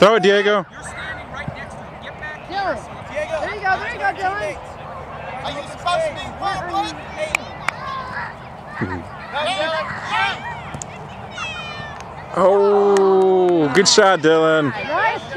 Throw it, Diego. You're standing right next to him. Get back here. Dylan. Diego. There you go, Dylan. Are you supposed to be one, boy? Oh, good shot, Dylan. Nice